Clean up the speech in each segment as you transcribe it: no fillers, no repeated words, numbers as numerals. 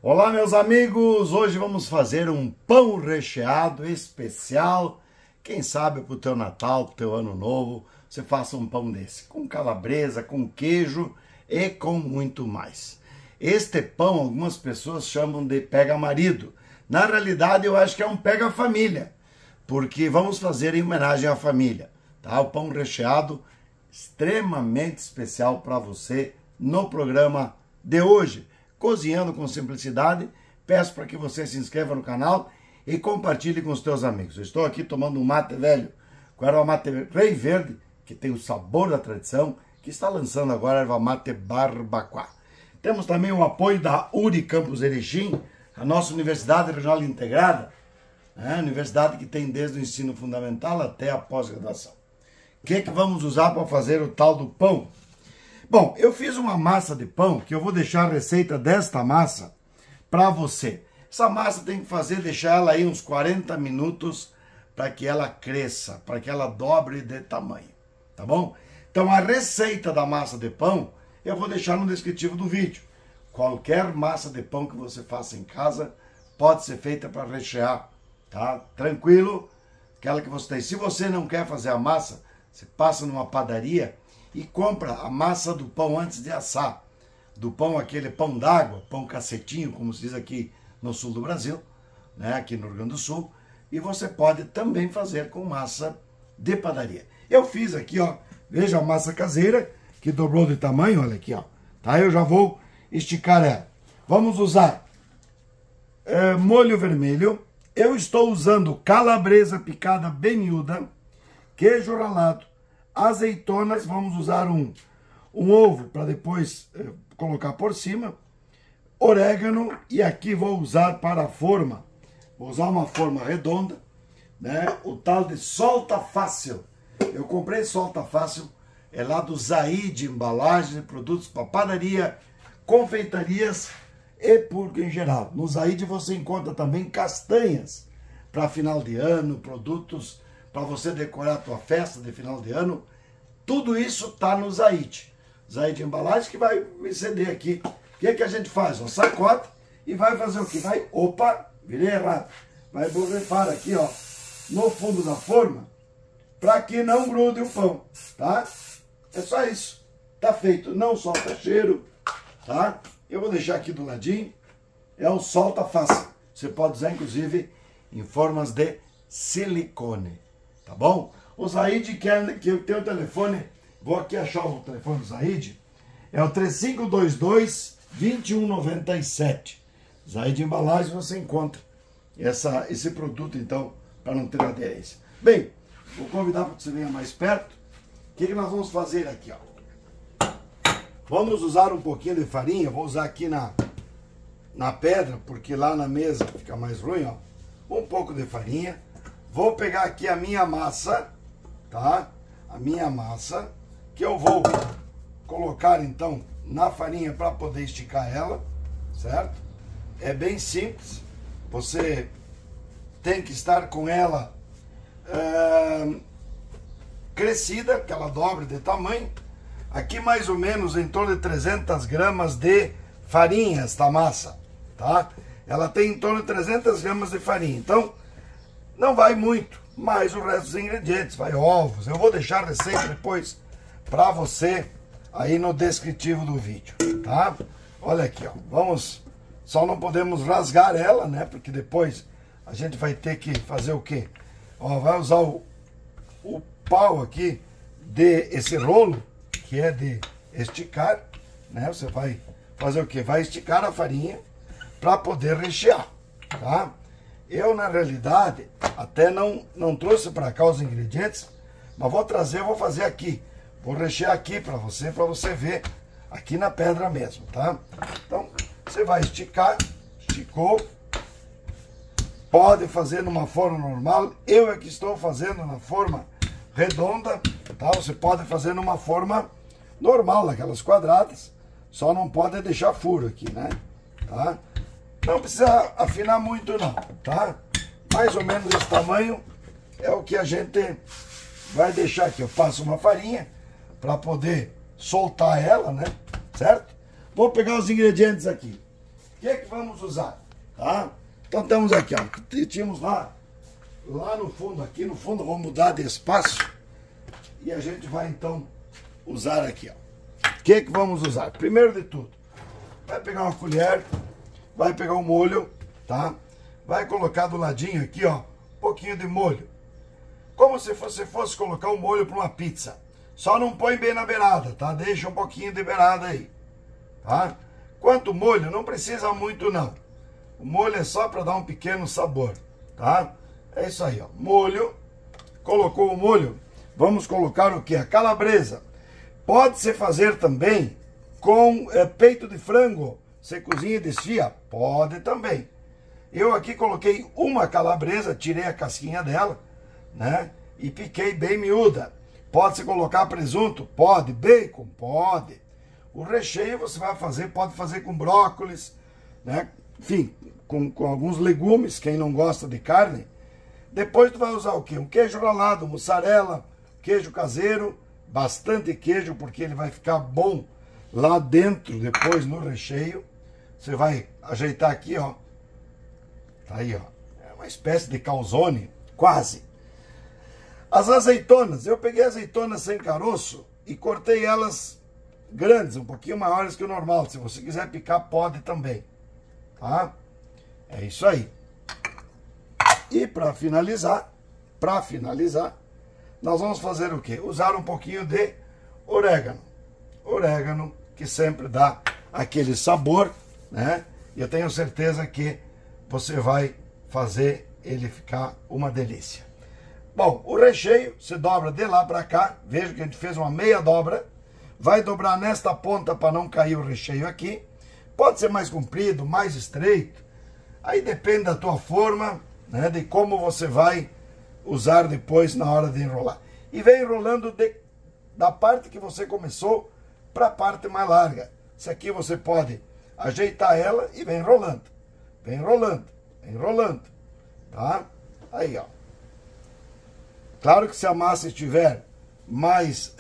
Olá, meus amigos! Hoje vamos fazer um pão recheado especial. Quem sabe para o teu Natal, para o teu Ano Novo, você faça um pão desse, com calabresa, com queijo e com muito mais. Este pão, algumas pessoas chamam de pega-marido. Na realidade, eu acho que é um pega-família, porque vamos fazer em homenagem à família. Tá? O pão recheado, extremamente especial para você no programa de hoje. Cozinhando com Simplicidade. Peço para que você se inscreva no canal e compartilhe com os teus amigos. Eu estou aqui tomando um mate velho, com erva mate Rei Verde, que tem o sabor da tradição, que está lançando agora a erva mate Barbacoa. Temos também o apoio da URI Campus Erechim, a nossa Universidade Regional Integrada, universidade que tem desde o ensino fundamental até a pós-graduação. O que vamos usar para fazer o tal do pão? Bom, eu fiz uma massa de pão, que eu vou deixar a receita desta massa para você. Essa massa tem que deixar ela aí uns 40 minutos para que ela cresça, para que ela dobre de tamanho, tá bom? Então a receita da massa de pão eu vou deixar no descritivo do vídeo. Qualquer massa de pão que você faça em casa pode ser feita para rechear, tá? Tranquilo, aquela que você tem. Se você não quer fazer a massa, você passa numa padaria e compra a massa do pão antes de assar. Do pão, aquele pão d'água, pão cacetinho, como se diz aqui no sul do Brasil, né, aqui no Rio Grande do Sul. E você pode também fazer com massa de padaria. Eu fiz aqui, ó, veja a massa caseira, que dobrou de tamanho, olha aqui, ó. Tá? Eu já vou esticar ela. Vamos usar molho vermelho. Eu estou usando calabresa picada bem miúda, queijo ralado, azeitonas, vamos usar um ovo para depois colocar por cima, orégano, e aqui vou usar para a forma, vou usar uma forma redonda, né? O tal de solta fácil. Eu comprei solta fácil, é lá do Zaid Embalagens e Produtos para padaria, confeitarias e público em geral. No Zaid você encontra também castanhas para final de ano, produtos para você decorar a tua festa de final de ano. Tudo isso tá no Zaid. Zaid Embalagens, que vai me ceder aqui. O que a gente faz? Um sacode e vai fazer o que? Vai, opa, virei errado. Vai borrifar aqui, ó, no fundo da forma, para que não grude o pão, tá? É só isso. Tá feito. Não solta cheiro, tá? Eu vou deixar aqui do ladinho. É o solta fácil. Você pode usar, inclusive, em formas de silicone. Tá bom? O Zaid, que eu tenho o telefone, vou aqui achar o telefone do Zaid, é o 3522-2197. Zaid Embalagens, você encontra esse produto, então, para não ter aderência. Bem, vou convidar para que você venha mais perto. O que nós vamos fazer aqui, ó? Vamos usar um pouquinho de farinha, vou usar aqui na pedra, porque lá na mesa fica mais ruim, ó. Um pouco de farinha. Vou pegar aqui a minha massa, tá? A minha massa, que eu vou colocar então na farinha para poder esticar ela, certo? É bem simples. Você tem que estar com ela crescida, que ela dobre de tamanho. Aqui mais ou menos em torno de 300 gramas de farinha esta massa, tá? Ela tem em torno de 300 gramas de farinha. Então, não vai muito, mas o resto dos ingredientes, vai ovos. Eu vou deixar a receita depois para você aí no descritivo do vídeo, tá? Olha aqui, ó. Vamos, só não podemos rasgar ela, né? Porque depois a gente vai ter que fazer o quê? Ó, vai usar o pau aqui esse rolo, que é de esticar, né? Você vai fazer o quê? Vai esticar a farinha para poder rechear, tá? Eu, na realidade, até não trouxe para cá os ingredientes, mas vou trazer, vou fazer aqui. Vou rechear aqui para você ver aqui na pedra mesmo, tá? Então, você vai esticar, esticou. Pode fazer numa forma normal. Eu é que estou fazendo na forma redonda, tá? Você pode fazer numa forma normal, aquelas quadradas. Só não pode deixar furo aqui, né? Tá? Não precisa afinar muito não, tá? Mais ou menos esse tamanho é o que a gente vai deixar aqui. Eu passo uma farinha para poder soltar ela, né? Certo? Vou pegar os ingredientes aqui. que vamos usar? Tá? Então temos aqui, ó, tínhamos lá no fundo, aqui no fundo vamos mudar de espaço e a gente vai então usar aqui, ó. O que vamos usar? Primeiro de tudo, vai pegar uma colher, vai pegar um molho, tá? Vai colocar do ladinho aqui, ó, um pouquinho de molho. Como se você fosse colocar um molho para uma pizza. Só não põe bem na beirada, tá? Deixa um pouquinho de beirada aí, tá? Quanto molho, não precisa muito não. O molho é só para dar um pequeno sabor, tá? É isso aí, ó. Molho. Colocou o molho. Vamos colocar o que? A calabresa. Pode-se fazer também com peito de frango. Você cozinha e desfia? Pode também. Eu aqui coloquei uma calabresa, tirei a casquinha dela, né? E piquei bem miúda. Pode-se colocar presunto? Pode. Bacon? Pode. O recheio você vai fazer, pode fazer com brócolis, né? Enfim, com alguns legumes, quem não gosta de carne. Depois tu vai usar o quê? Um queijo ralado, mussarela, queijo caseiro, bastante queijo, porque ele vai ficar bom lá dentro, depois no recheio. Você vai ajeitar aqui, ó. Tá aí, ó. É uma espécie de calzone, quase. As azeitonas, eu peguei azeitonas sem caroço e cortei elas grandes, um pouquinho maiores que o normal. Se você quiser picar, pode também, tá? É isso aí. E para finalizar, nós vamos fazer o quê? Usar um pouquinho de orégano. Orégano, que sempre dá aquele sabor, né? E eu tenho certeza que você vai fazer ele ficar uma delícia. Bom, o recheio se dobra de lá para cá. Veja que a gente fez uma meia dobra. Vai dobrar nesta ponta para não cair o recheio aqui. Pode ser mais comprido, mais estreito. Aí depende da tua forma, né, de como você vai usar depois na hora de enrolar. E vem enrolando da parte que você começou para a parte mais larga. Isso aqui você pode ajeitar ela e vem enrolando. Vem enrolando, vem enrolando. Tá? Aí, ó. Claro que se a massa estiver mais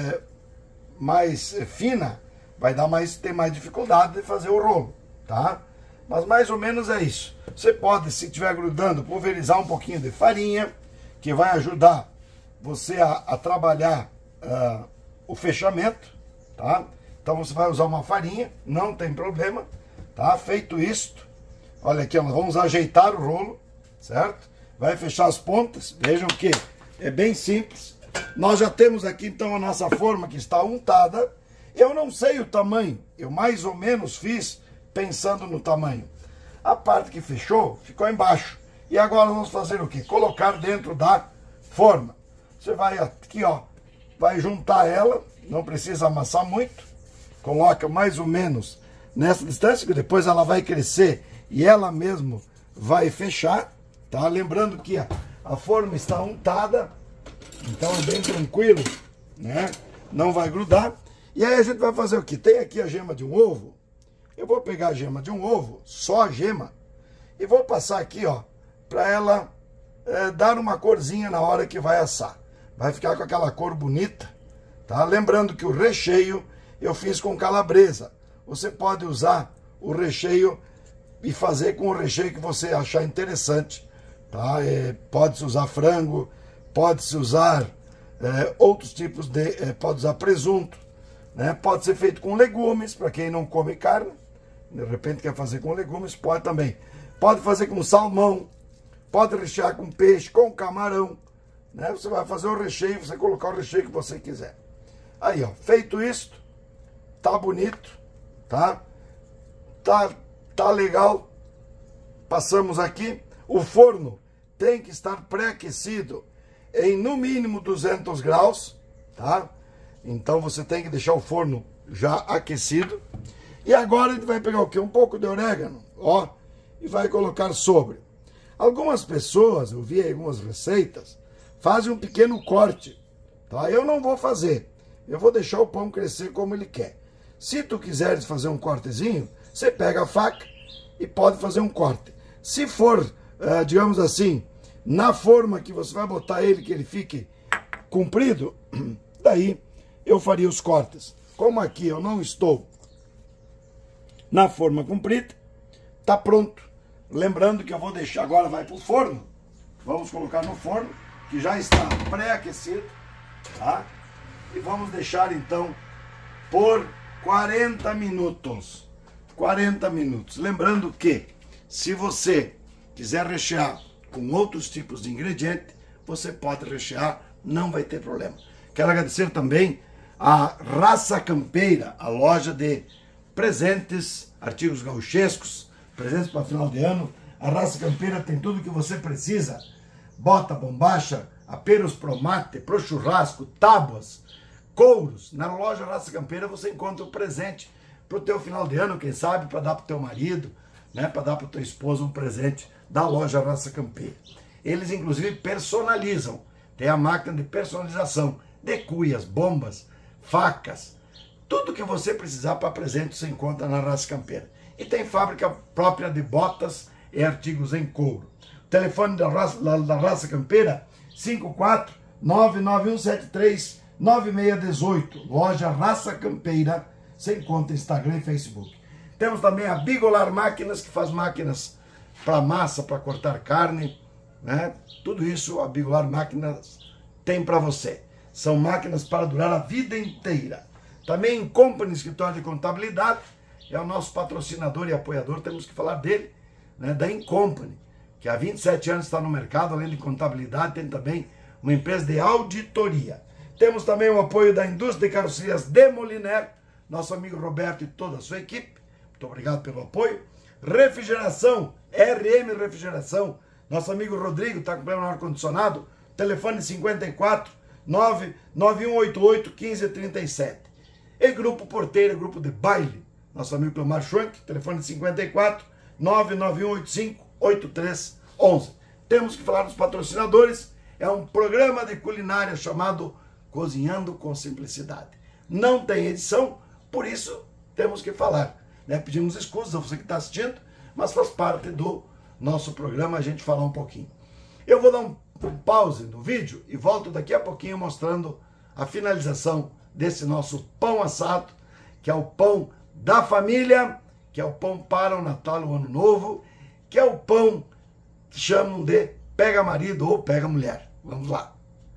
fina, vai ter mais dificuldade de fazer o rolo, tá? Mas mais ou menos é isso. Você pode, se estiver grudando, pulverizar um pouquinho de farinha, que vai ajudar você a trabalhar o fechamento, tá? Então você vai usar uma farinha, não tem problema, tá? Feito isto, olha aqui, nós vamos ajeitar o rolo, certo? Vai fechar as pontas, vejam que é bem simples. Nós já temos aqui então a nossa forma que está untada. Eu não sei o tamanho, eu mais ou menos fiz pensando no tamanho. A parte que fechou, ficou embaixo. E agora vamos fazer o quê? Colocar dentro da forma. Você vai aqui, ó, vai juntar ela, não precisa amassar muito. Coloca mais ou menos nessa distância, que depois ela vai crescer e ela mesmo vai fechar, tá? Lembrando que a forma está untada, então é bem tranquilo, né? Não vai grudar. E aí a gente vai fazer o quê? Tem aqui a gema de um ovo. Eu vou pegar a gema de um ovo, só a gema, e vou passar aqui, ó, para ela dar uma corzinha na hora que vai assar. Vai ficar com aquela cor bonita, tá? Lembrando que o recheio eu fiz com calabresa. Você pode usar o recheio e fazer com o recheio que você achar interessante, tá? Pode-se usar frango, pode-se usar outros tipos de... pode usar presunto, né? Pode ser feito com legumes, para quem não come carne. De repente quer fazer com legumes, pode também. Pode fazer com salmão, pode rechear com peixe, com camarão, né? Você vai fazer o recheio, você colocar o recheio que você quiser. Aí, ó, feito isto, tá bonito, tá? Tá legal. Passamos aqui. O forno tem que estar pré-aquecido em no mínimo 200 graus, tá? Então você tem que deixar o forno já aquecido. E agora a gente vai pegar o quê? Um pouco de orégano, ó, e vai colocar sobre. Algumas pessoas, eu vi algumas receitas, fazem um pequeno corte, tá? Eu não vou fazer. Eu vou deixar o pão crescer como ele quer. Se tu quiseres fazer um cortezinho, você pega a faca e pode fazer um corte. Se for, digamos assim, na forma que você vai botar ele, que ele fique comprido, daí eu faria os cortes. Como aqui eu não estou na forma comprida, tá pronto. Lembrando que eu vou deixar agora, vai para o forno. Vamos colocar no forno, que já está pré-aquecido, tá? E vamos deixar então por 40 minutos. 40 minutos. Lembrando que, se você quiser rechear com outros tipos de ingrediente, você pode rechear, não vai ter problema. Quero agradecer também a Raça Campeira, a loja de presentes, artigos gauchescos, presentes para final de ano. A Raça Campeira tem tudo que você precisa. Bota, bombacha, aperos pro mate, pro churrasco, tábuas, couros. Na loja Raça Campeira você encontra o presente para o teu final de ano, quem sabe, para dar para o teu marido, né, para dar para o teu esposo um presente da loja Raça Campeira. Eles, inclusive, personalizam. Tem a máquina de personalização de cuias, bombas, facas. Tudo que você precisar para presente você encontra na Raça Campeira. E tem fábrica própria de botas e artigos em couro. O telefone da Raça Campeira, 54991739618. Loja Raça Campeira. Você encontra Instagram e Facebook. Temos também a Bigolar Máquinas, que faz máquinas para massa, para cortar carne, né? Tudo isso a Bigolar Máquinas tem para você. São máquinas para durar a vida inteira. Também Incompany, escritório de contabilidade, é o nosso patrocinador e apoiador, temos que falar dele, né? Da Incompany, que há 27 anos está no mercado, além de contabilidade, tem também uma empresa de auditoria. Temos também o apoio da indústria de carrocerias de Moliner, nosso amigo Roberto e toda a sua equipe. Muito obrigado pelo apoio. Refrigeração, RM Refrigeração. Nosso amigo Rodrigo está com problema no ar-condicionado. Telefone 54 99188 1537. E Grupo Porteira, grupo de baile. Nosso amigo Clomar Schwank. Telefone 54 99185 8311. Temos que falar dos patrocinadores. É um programa de culinária chamado Cozinhando com Simplicidade. Não tem edição, por isso temos que falar, né? Pedimos excusas a você que está assistindo, mas faz parte do nosso programa a gente falar um pouquinho. Eu vou dar um pause no vídeo e volto daqui a pouquinho mostrando a finalização desse nosso pão assado, que é o pão da família, que é o pão para o Natal, o Ano Novo, que é o pão que chamam de pega marido ou pega mulher. Vamos lá.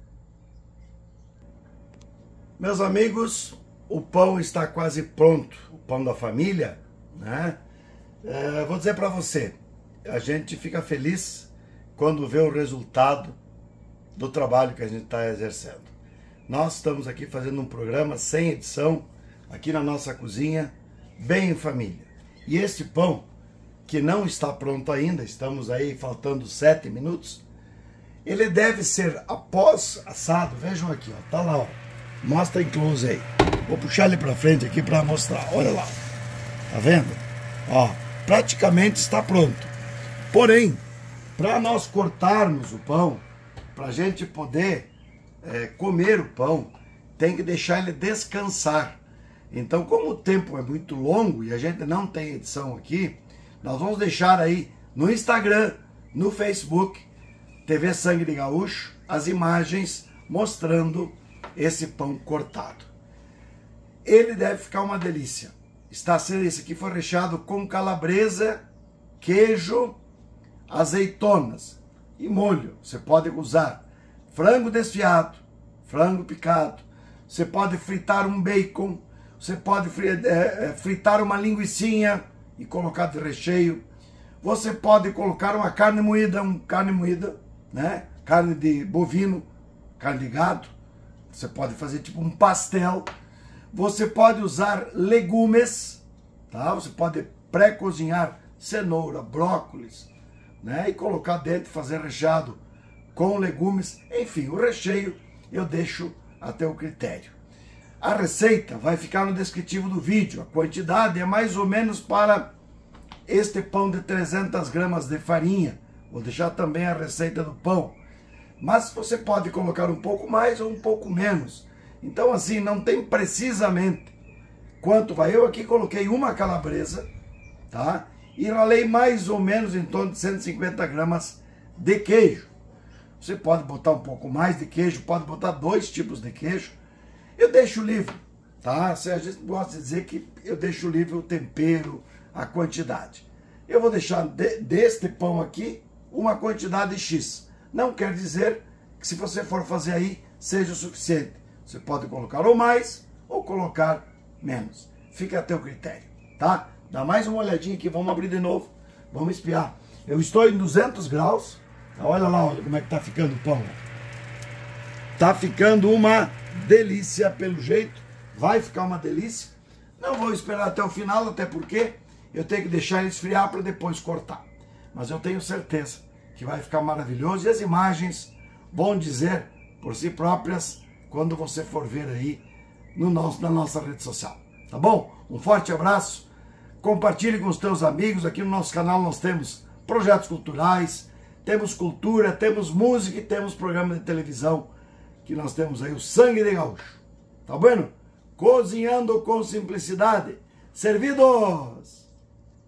Meus amigos, o pão está quase pronto, o pão da família, né? Vou dizer para você, a gente fica feliz quando vê o resultado do trabalho que a gente está exercendo. Nós estamos aqui fazendo um programa sem edição, aqui na nossa cozinha, bem em família. E este pão, que não está pronto ainda, estamos aí faltando 7 minutos, ele deve ser após assado, vejam aqui, ó, tá lá, ó. Mostra em close aí. Vou puxar ele para frente aqui para mostrar. Olha lá. Tá vendo? Ó, praticamente está pronto. Porém, para nós cortarmos o pão, para a gente poder comer o pão, tem que deixar ele descansar. Então, como o tempo é muito longo e a gente não tem edição aqui, nós vamos deixar aí no Instagram, no Facebook, TV Sangue de Gaúcho, as imagens mostrando esse pão cortado. Ele deve ficar uma delícia. Esse aqui foi recheado com calabresa, queijo, azeitonas e molho. Você pode usar frango desfiado, frango picado. Você pode fritar um bacon. Você pode fritar uma linguicinha e colocar de recheio. Você pode colocar uma carne moída, né? Carne de bovino, carne de gado. Você pode fazer tipo um pastel. Você pode usar legumes, tá? Você pode pré-cozinhar cenoura, brócolis, né? E colocar dentro, fazer recheado com legumes. Enfim, o recheio eu deixo a teu critério. A receita vai ficar no descritivo do vídeo. A quantidade é mais ou menos para este pão de 300 gramas de farinha. Vou deixar também a receita do pão. Mas você pode colocar um pouco mais ou um pouco menos. Então assim, não tem precisamente quanto vai. Eu aqui coloquei uma calabresa, tá? E ralei mais ou menos em torno de 150 gramas de queijo. Você pode botar um pouco mais de queijo, pode botar 2 tipos de queijo. Eu deixo livre, tá? A gente gosta de dizer que eu deixo livre o tempero, a quantidade. Eu vou deixar deste pão aqui uma quantidade X. Não quer dizer que se você for fazer aí, seja o suficiente. Você pode colocar ou mais, ou colocar menos. Fica a teu critério, tá? Dá mais uma olhadinha aqui, vamos abrir de novo. Vamos espiar. Eu estou em 200 graus. Olha lá, olha como é que tá ficando o pão. Tá ficando uma delícia pelo jeito. Vai ficar uma delícia. Não vou esperar até o final, até porque eu tenho que deixar ele esfriar para depois cortar. Mas eu tenho certeza que vai ficar maravilhoso. E as imagens vão dizer por si próprias quando você for ver aí na nossa rede social. Tá bom? Um forte abraço. Compartilhe com os teus amigos. Aqui no nosso canal nós temos projetos culturais, temos cultura, temos música e temos programa de televisão, que nós temos aí o Sangue de Gaúcho. Tá bueno? Cozinhando com simplicidade. Servidos!